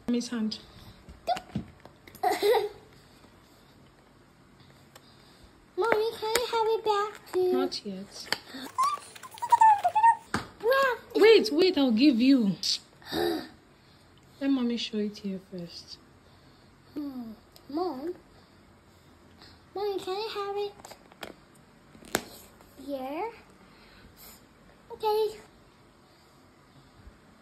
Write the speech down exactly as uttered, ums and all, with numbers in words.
Mommy's hand. Mommy, can I have it back too? Not yet. Wait, wait, I'll give you. Let Mommy show it here first. Hmm. Mom? Mommy, can I have it here? Okay.